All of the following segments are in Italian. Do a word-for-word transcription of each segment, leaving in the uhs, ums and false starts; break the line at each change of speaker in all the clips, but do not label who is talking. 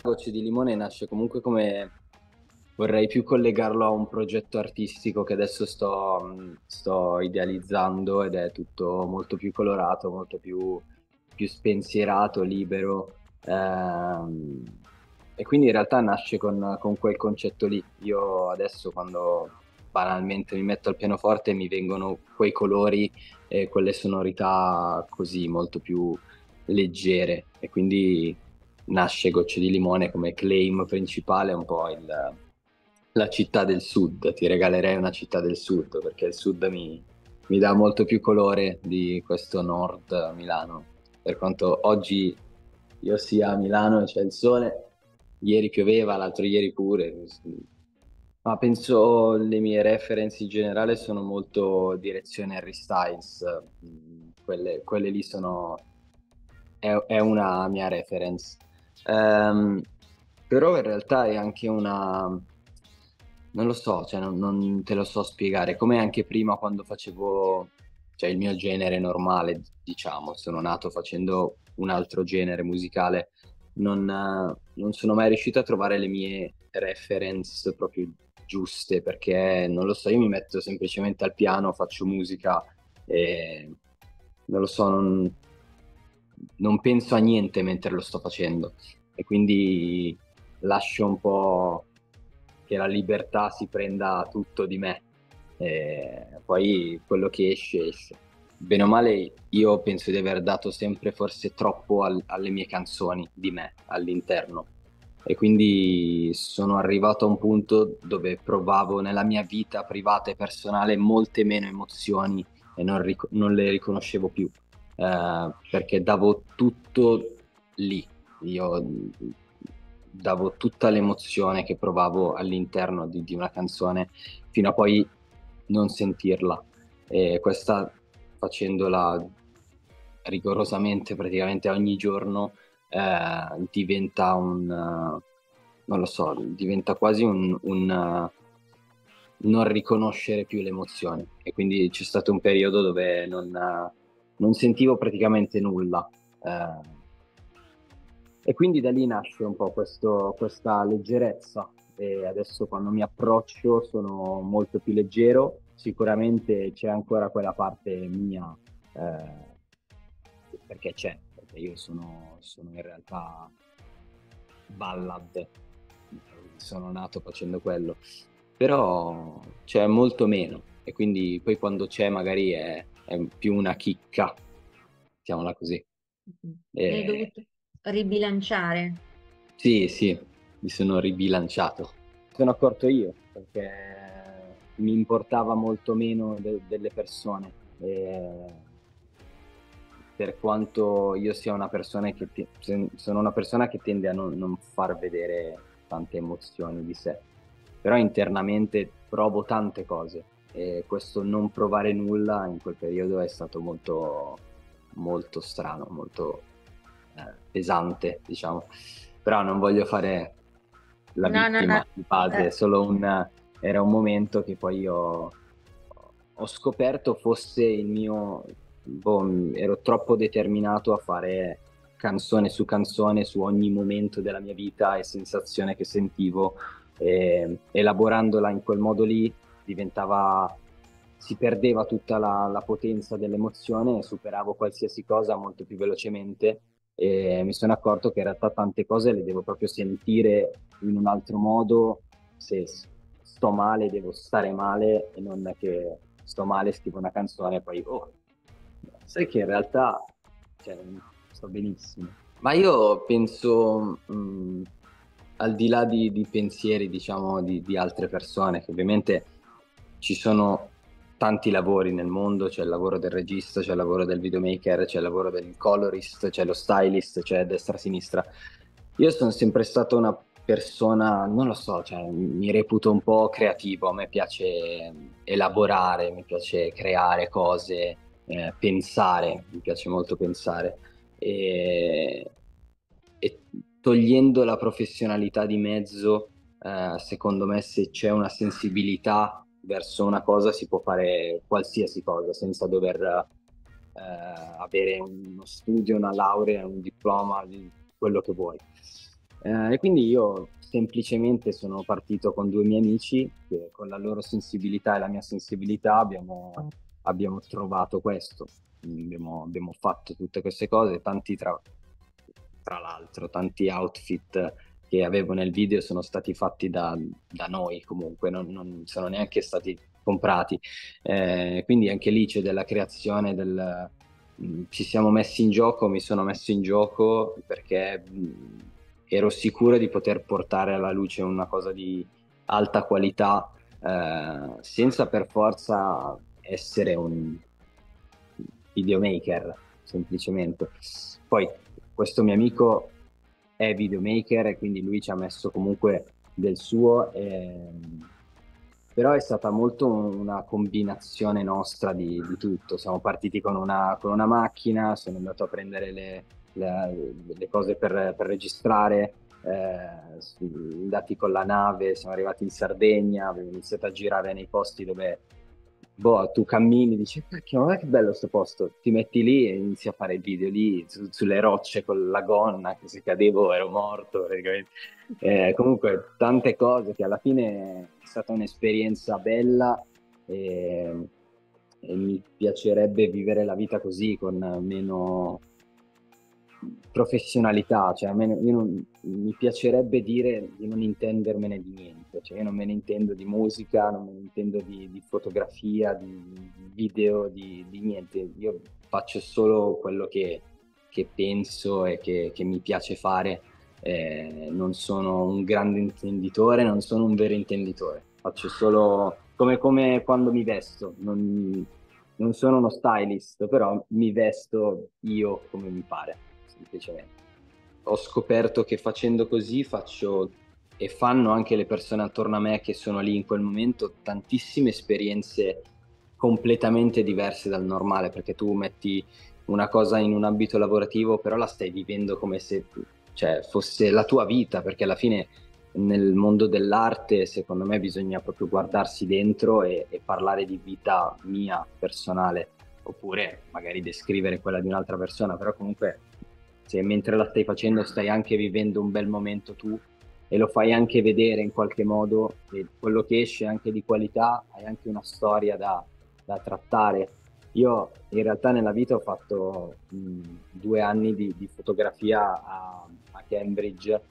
Gocce di Limone nasce comunque come vorrei più collegarlo a un progetto artistico che adesso sto, mh, sto idealizzando ed è tutto molto più colorato, molto più, più spensierato, libero. Ehm, e quindi in realtà nasce con, con quel concetto lì. Io adesso quando banalmente mi metto al pianoforte mi vengono quei colori e quelle sonorità così molto più leggere e quindi nasce Gocce di Limone come claim principale, un po' il, la città del sud. Ti regalerei una città del sud perché il sud mi, mi dà molto più colore di questo nord Milano. Per quanto oggi io sia a Milano e c'è il sole, ieri pioveva, l'altro ieri pure. Ma penso le mie reference in generale sono molto direzione Harry Styles. Mm, quelle, quelle lì sono è, è una mia reference. Ehm, Però in realtà è anche una, non lo so, cioè non, non te lo so spiegare, come anche prima quando facevo, cioè il mio genere normale, diciamo, sono nato facendo un altro genere musicale, non, eh, non sono mai riuscito a trovare le mie reference proprio giuste, perché non lo so, io mi metto semplicemente al piano, faccio musica e non lo so, non, non penso a niente mentre lo sto facendo e quindi lascio un po' che la libertà si prenda tutto di me e poi quello che esce esce. Bene o male io penso di aver dato sempre forse troppo al- alle mie canzoni di me all'interno e quindi sono arrivato a un punto dove provavo nella mia vita privata e personale molte meno emozioni e non, ric- non le riconoscevo più eh, perché davo tutto lì. Io mh, davo tutta l'emozione che provavo all'interno di, di una canzone fino a poi non sentirla. E questa facendola rigorosamente praticamente ogni giorno eh, diventa un, eh, non lo so, diventa quasi un, un, eh, non riconoscere più le emozioni. E quindi c'è stato un periodo dove non, eh, non sentivo praticamente nulla. Eh, e quindi da lì nasce un po' questo- questa leggerezza e adesso quando mi approccio sono molto più leggero, sicuramente c'è ancora quella parte mia, eh, perché c'è, perché io sono, sono in realtà ballad, sono nato facendo quello, però c'è molto meno e quindi poi quando c'è magari è, è più una chicca, mettiamola così.
Mhm. Hai
E
dovuto ribilanciare.
sì, sì, mi sono ribilanciato. Mi sono accorto io perché mi importava molto meno de- delle persone. E per quanto io sia una persona che ti- se- sono una persona che tende a non, non far vedere tante emozioni di sé, però internamente provo tante cose e questo non provare nulla in quel periodo è stato molto, molto strano, molto eh, pesante, diciamo. Però non voglio fare la
No, no, no.
vittima di base, è
Eh,
solo un, era un momento che poi io ho scoperto fosse il mio, boh, ero troppo determinato a fare canzone su canzone su ogni momento della mia vita e sensazione che sentivo, e, elaborandola in quel modo lì diventava, si perdeva tutta la, la potenza dell'emozione e superavo qualsiasi cosa molto più velocemente e mi sono accorto che in realtà tante cose le devo proprio sentire in un altro modo. Se sto male devo stare male e non che sto male, scrivo una canzone e poi, oh, sai che in realtà cioè, sto benissimo. Ma io penso, mh, al di là di, di pensieri, diciamo, di, di altre persone, che ovviamente ci sono tanti lavori nel mondo, c'è il lavoro del regista, c'è il lavoro del videomaker, c'è il lavoro del colorist, c'è lo stylist, c'è destra-sinistra. Io sono sempre stata una persona, non lo so, cioè, mi reputo un po' creativo, a me piace elaborare, mi piace creare cose, eh, pensare, mi piace molto pensare. E, e togliendo la professionalità di mezzo, eh, secondo me se c'è una sensibilità verso una cosa si può fare qualsiasi cosa senza dover eh, avere uno studio, una laurea, un diploma, di quello che vuoi. Eh, e quindi io semplicemente sono partito con due miei amici che con la loro sensibilità e la mia sensibilità abbiamo, abbiamo trovato questo. Abbiamo, abbiamo fatto tutte queste cose, tanti tra, tra l'altro, tanti outfit che avevo nel video sono stati fatti da, da noi comunque, non, non sono neanche stati comprati. Eh, quindi anche lì c'è della creazione, del, mh, ci siamo messi in gioco, mi sono messo in gioco perché mh, ero sicuro di poter portare alla luce una cosa di alta qualità, eh, senza per forza essere un videomaker, semplicemente. Poi questo mio amico è videomaker e quindi lui ci ha messo comunque del suo, ehm, però è stata molto una combinazione nostra di, di tutto. Siamo partiti con una, con una macchina, sono andato a prendere le, le- le cose per, per registrare, eh, su- andati con la nave, siamo arrivati in Sardegna, abbiamo iniziato a girare nei posti dove boh, tu cammini, dici, cacchio, ma che bello sto posto, ti metti lì e inizi a fare il video lì su- sulle rocce con la gonna, che se cadevo ero morto praticamente. Eh, comunque tante cose che alla fine è stata un'esperienza bella e, e mi piacerebbe vivere la vita così, con meno professionalità, cioè a me, io non, mi piacerebbe dire di non intendermene di niente, cioè io non me ne intendo di musica, non me ne intendo di, di fotografia, di, di video, di, di niente, io faccio solo quello che, che penso e che, che mi piace fare. Eh, non sono un grande intenditore, non sono un vero intenditore, faccio solo come, come quando mi vesto, non, non sono uno stylist, però mi vesto io come mi pare, semplicemente. Ho scoperto che facendo così faccio, e fanno anche le persone attorno a me che sono lì in quel momento, tantissime esperienze completamente diverse dal normale, perché tu metti una cosa in un ambito lavorativo, però la stai vivendo come se, cioè, fosse la tua vita, perché alla fine nel mondo dell'arte, secondo me, bisogna proprio guardarsi dentro e, e parlare di vita mia personale, oppure magari descrivere quella di un'altra persona, però comunque se mentre la stai facendo stai anche vivendo un bel momento tu e lo fai anche vedere in qualche modo, e quello che esce anche di qualità, hai anche una storia da, da trattare. Io in realtà nella vita ho fatto mh, due anni di, di fotografia a, a Cambridge,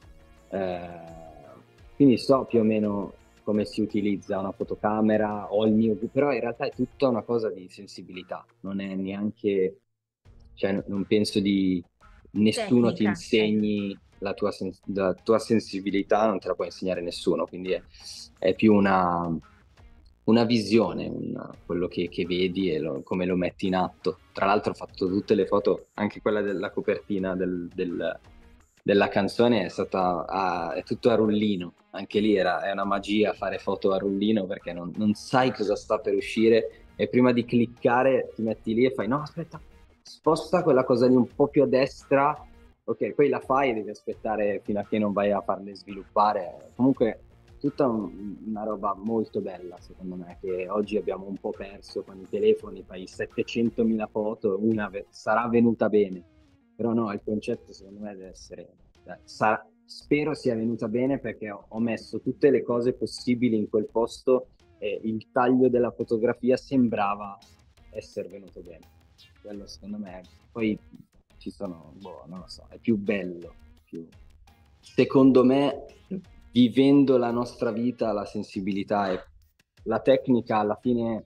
eh, quindi so più o meno come si utilizza una fotocamera, ho il mio, però in realtà è tutta una cosa di sensibilità, non è neanche, cioè non penso di nessuno ti
Tecnica, ecco.
insegni la tua, sens- la tua sensibilità, non te la può insegnare nessuno, quindi è, è più una, una visione, un- quello che, che vedi e lo- come lo metti in atto. Tra l'altro ho fatto tutte le foto, anche quella della copertina del- del- della canzone è stata a- è tutto a rullino, anche lì era, è una magia fare foto a rullino perché non, non sai cosa sta per uscire e prima di cliccare ti metti lì e fai no aspetta, sposta quella cosa lì un po' più a destra, ok, poi la fai e devi aspettare fino a che non vai a farle sviluppare. Comunque tutta un- una roba molto bella, secondo me, che oggi abbiamo un po' perso con i telefoni, fai settecentomila foto, una ve- sarà venuta bene, però no, il concetto secondo me deve essere, dai, sarà- spero sia venuta bene perché ho, ho messo tutte le cose possibili in quel posto e il taglio della fotografia sembrava essere venuto bene. Quello secondo me, poi ci sono, boh, non lo so, è più bello, più secondo me, vivendo la nostra vita, la sensibilità e la tecnica alla fine,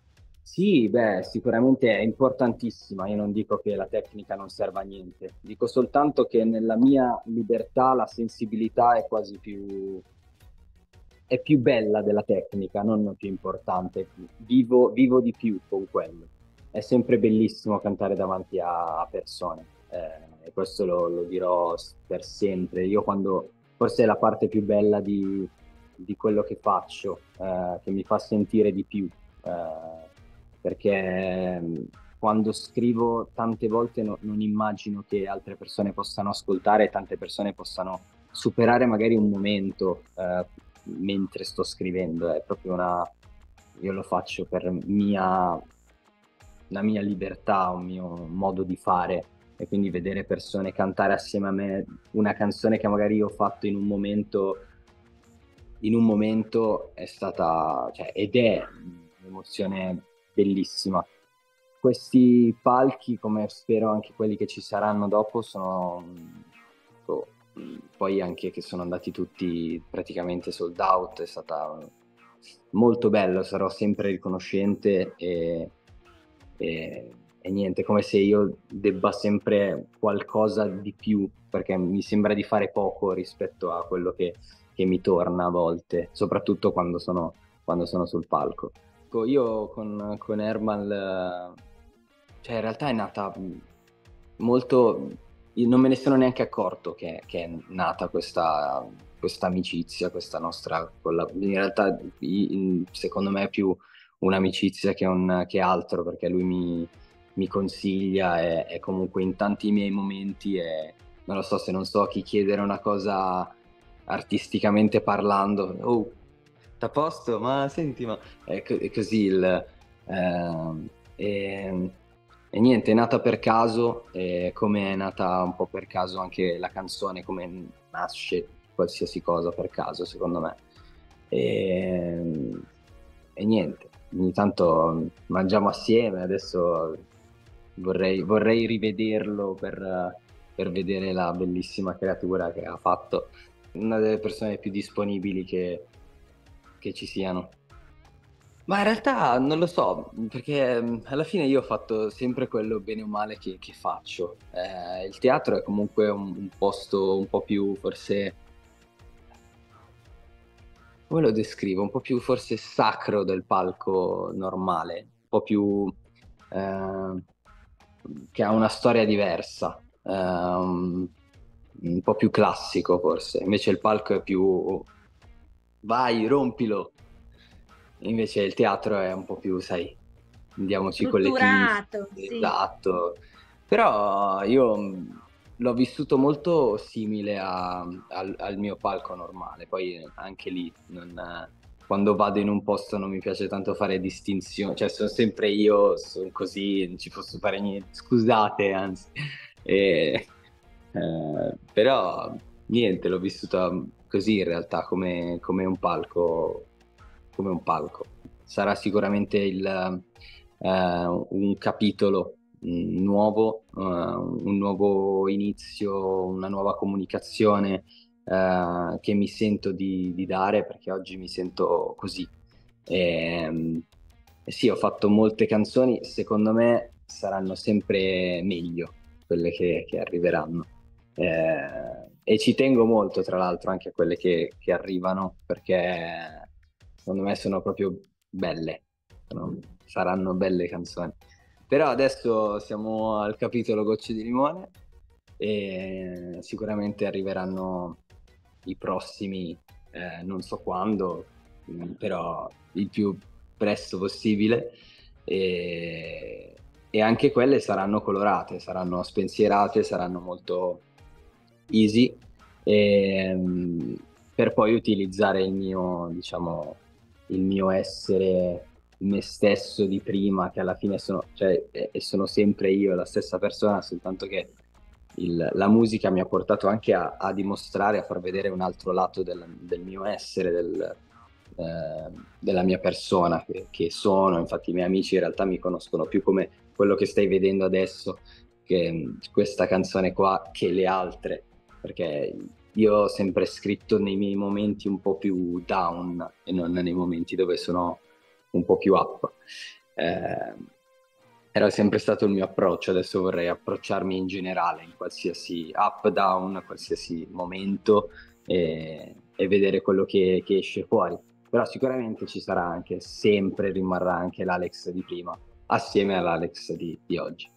sì, beh, sicuramente è importantissima. Io non dico che la tecnica non serva a niente, dico soltanto che nella mia libertà la sensibilità è quasi più, è più bella della tecnica, non più importante. Vivo, vivo di più con quello. È sempre bellissimo cantare davanti a, a persone, eh, e questo lo, lo dirò s- per sempre. Io quando, forse è la parte più bella di, di quello che faccio, eh, che mi fa sentire di più, eh, perché mh, quando scrivo tante volte no- non immagino che altre persone possano ascoltare e tante persone possano superare magari un momento, eh, mentre sto scrivendo, è proprio una, io lo faccio per mia, la mia libertà, un mio modo di fare, e quindi vedere persone cantare assieme a me una canzone che magari io ho fatto in un momento in un momento è stata, cioè, ed è un'emozione bellissima. Questi palchi, come spero anche quelli che ci saranno dopo, sono oh, poi anche che sono andati tutti praticamente sold out, è stata molto bello, sarò sempre riconoscente e, e, e niente, come se io debba sempre qualcosa di più, perché mi sembra di fare poco rispetto a quello che, che mi torna a volte, soprattutto quando sono, quando sono sul palco. Ecco, io con, con Ermal, cioè in realtà è nata molto, io non me ne sono neanche accorto che, che è nata questa, questa amicizia, questa nostra, colla- in realtà i- secondo me è più un'amicizia che, un, che altro, perché lui mi, mi consiglia e, e comunque in tanti miei momenti e non lo so, se non so a chi chiedere una cosa artisticamente parlando, oh, t'à posto? Ma senti, ma è, co- è così il... ehm, e, e niente, è nata per caso, e come è nata un po' per caso anche la canzone, come nasce qualsiasi cosa per caso, secondo me. E, e niente, ogni tanto mangiamo assieme, adesso vorrei, vorrei rivederlo per, per vedere la bellissima creatura che ha fatto, una delle persone più disponibili che, che ci siano. Ma in realtà non lo so, perché mh, alla fine io ho fatto sempre quello bene o male che, che faccio. Eh, il teatro è comunque un, un posto un po' più, forse, come lo descrivo, un po' più forse sacro del palco normale, un po' più eh, che ha una storia diversa, ehm, un po' più classico forse. Invece il palco è più vai, rompilo. Invece il teatro è un po' più, sai, andiamoci con le kiss,
Strutturato, sì.
esatto. Però io mh, l'ho vissuto molto simile a- al, al mio palco normale, poi anche lì non- quando vado in un posto non mi piace tanto fare distinzioni, cioè sono sempre io, sono così, non ci posso fare niente, scusate, anzi. E, eh, però niente, l'ho vissuta così in realtà, come, come un palco, come un palco. Sarà sicuramente il, eh, un capitolo mm, nuovo, eh, un nuovo inizio, una nuova comunicazione eh, che mi sento di, di dare, perché oggi mi sento così. E, e sì, ho fatto molte canzoni, secondo me saranno sempre meglio quelle che, che arriveranno. Eh, e ci tengo molto, tra l'altro, anche a quelle che, che arrivano, perché secondo me sono proprio belle, sono- saranno belle canzoni. Però adesso siamo al capitolo Gocce di Limone e sicuramente arriveranno i prossimi, eh, non so quando, mh, però il più presto possibile. E, e anche quelle saranno colorate, saranno spensierate, saranno molto easy, ehm, per poi utilizzare il mio, diciamo, il mio essere me stesso di prima, che alla fine sono, cioè, e e sono sempre io, la stessa persona, soltanto che il- la musica mi ha portato anche a, a dimostrare, a far vedere un altro lato del, del mio essere, del, eh, della mia persona che, che sono. Infatti i miei amici in realtà mi conoscono più come quello che stai vedendo adesso, che mh, questa canzone qua, che le altre, perché io ho sempre scritto nei miei momenti un po' più down e non nei momenti dove sono un po' più up. Eh, era sempre stato il mio approccio, adesso vorrei approcciarmi in generale, in qualsiasi up, down, qualsiasi momento e, e vedere quello che, che esce fuori. Però sicuramente ci sarà anche, sempre rimarrà anche l'Alex di prima, assieme all'Alex di, di oggi.